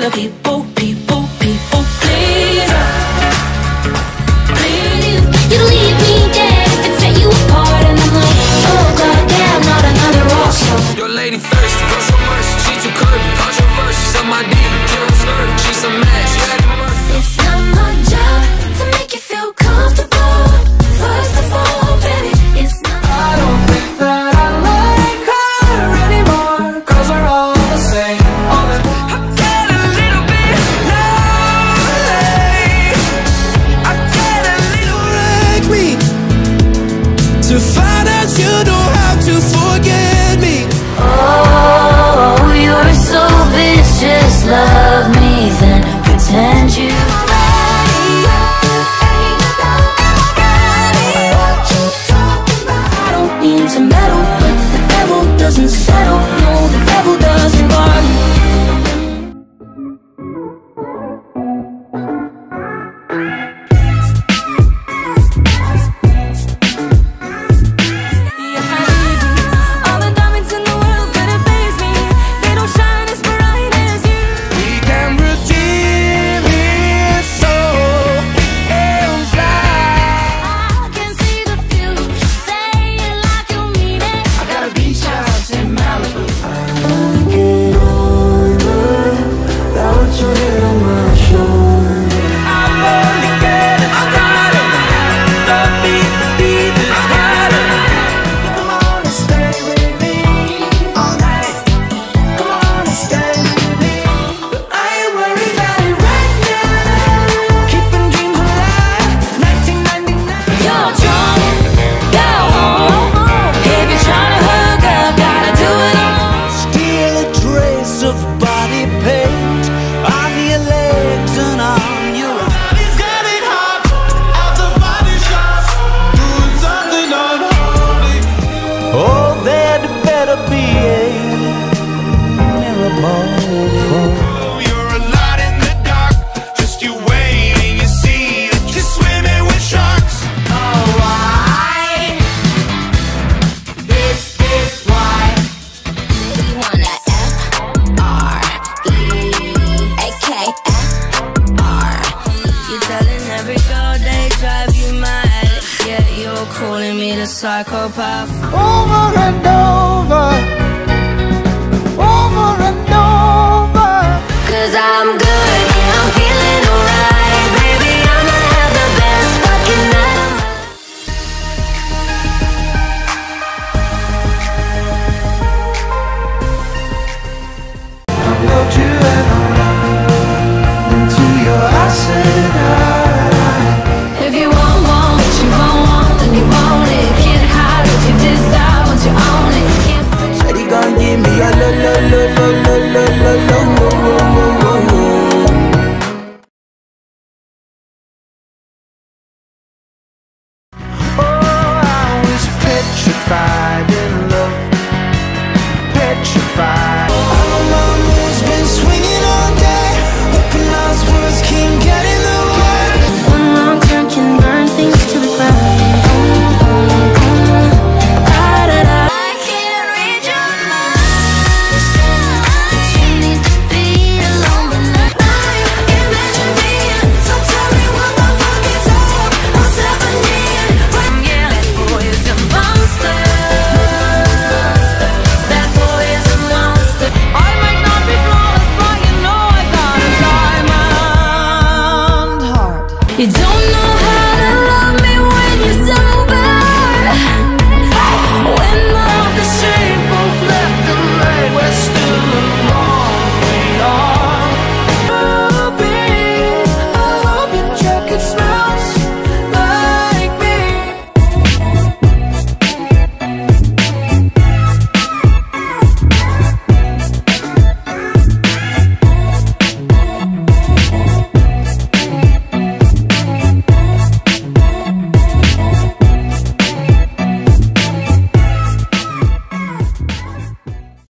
the people, people, people. Please, please. You leave me dead if it set you apart, and I'm like, oh goddamn, not another rock star. Your lady thirsty, go show mercy. She too curvy, controversy. Some idea, kills her. She's a mess, she had it mercy. It's not my job to make you feel comfortable. First of all, baby, it's not. I don't think that I like her anymore, 'cause we're all the same. I get a little bit lonely. I get a little like me to find out you don't have to forget me. Oh, you're so vicious. Love me, then pretend you. I don't mean to meddle, but the devil doesn't settle. No, the devil doesn't bargain. All the diamonds in the world couldn't faze me. They don't shine as bright as you. We can redeem it so and fly. I can see the future. Say it like you mean it. I got a beach house in Malibu. Get older without your head on my shoulder. I'm only getting started. Love me to be this harder. Come on and stay with me all night. Come on and stay with me. But I ain't worried about it right now. Keeping dreams alive. 1999. You're drunk, go home. If you're trying to hook up, gotta do it alone. Still a trace of body paint on your legs and on your arms. It's getting hot at the body shop, doing something unholy. Oh, there better be a miracle for. You're a lot in the dark, just you waiting. You see that you're swimming with sharks. Oh, why? This is why. We wanna F-R-E-A-K-F-R. You're telling every girl they drive you mad. Yeah, you're calling me the psychopath. Over and